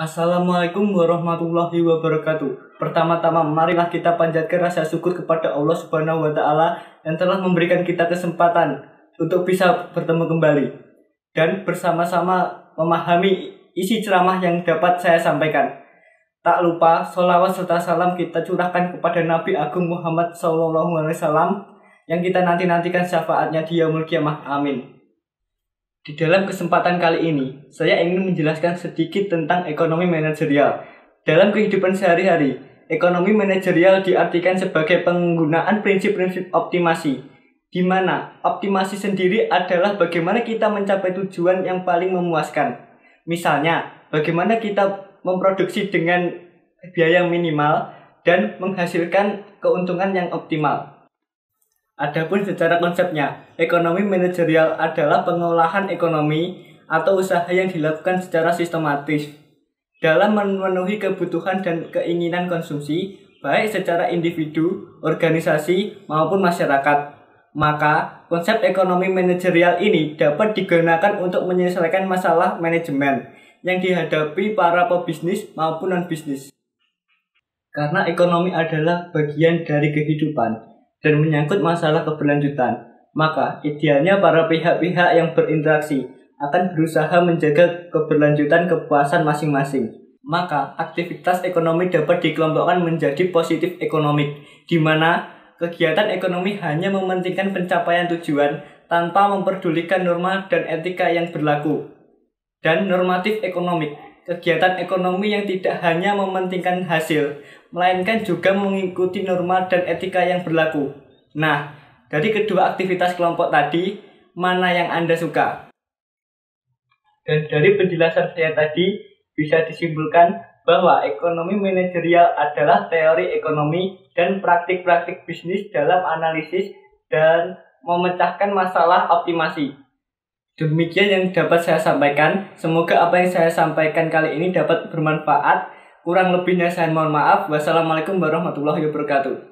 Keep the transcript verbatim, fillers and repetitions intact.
Assalamualaikum warahmatullahi wabarakatuh. Pertama-tama marilah kita panjatkan rasa syukur kepada Allah Subhanahu wa taala yang telah memberikan kita kesempatan untuk bisa bertemu kembali dan bersama-sama memahami isi ceramah yang dapat saya sampaikan. Tak lupa sholawat serta salam kita curahkan kepada Nabi Agung Muhammad Sallallahu Alaihi Wasallam yang kita nanti-nantikan syafaatnya di yaumul qiyamah. Amin. Di dalam kesempatan kali ini, saya ingin menjelaskan sedikit tentang ekonomi manajerial. Dalam kehidupan sehari-hari, ekonomi manajerial diartikan sebagai penggunaan prinsip-prinsip optimasi, di mana optimasi sendiri adalah bagaimana kita mencapai tujuan yang paling memuaskan. Misalnya, bagaimana kita memproduksi dengan biaya yang minimal dan menghasilkan keuntungan yang optimal. Adapun secara konsepnya, ekonomi manajerial adalah pengolahan ekonomi atau usaha yang dilakukan secara sistematis dalam memenuhi kebutuhan dan keinginan konsumsi, baik secara individu, organisasi, maupun masyarakat. Maka, konsep ekonomi manajerial ini dapat digunakan untuk menyelesaikan masalah manajemen yang dihadapi para pebisnis maupun non-bisnis. Karena ekonomi adalah bagian dari kehidupan dan menyangkut masalah keberlanjutan, maka idealnya para pihak-pihak yang berinteraksi akan berusaha menjaga keberlanjutan kepuasan masing-masing. Maka aktivitas ekonomi dapat dikelompokkan menjadi positif ekonomik, di mana kegiatan ekonomi hanya mementingkan pencapaian tujuan tanpa memperdulikan norma dan etika yang berlaku. Dan normatif ekonomik, kegiatan ekonomi yang tidak hanya mementingkan hasil, melainkan juga mengikuti norma dan etika yang berlaku. Nah, dari kedua aktivitas kelompok tadi, mana yang Anda suka? Dan dari penjelasan saya tadi, bisa disimpulkan bahwa ekonomi manajerial adalah teori ekonomi dan praktik-praktik bisnis dalam analisis dan memecahkan masalah optimasi. Demikian yang dapat saya sampaikan. Semoga apa yang saya sampaikan kali ini dapat bermanfaat. Kurang lebihnya saya mohon maaf. Wassalamualaikum warahmatullahi wabarakatuh.